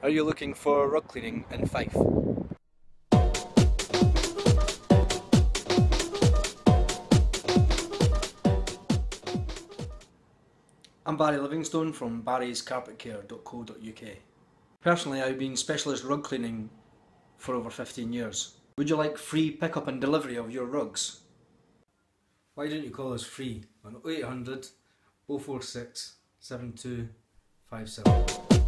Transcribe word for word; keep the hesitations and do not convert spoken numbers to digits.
Are you looking for rug cleaning in Fife? I'm Barry Livingstone from Barrys Carpetcare dot co dot U K. Personally, I've been specialist rug cleaning for over fifteen years. Would you like free pickup and delivery of your rugs? Why don't you call us free on oh eight hundred, oh four six, seven two five seven.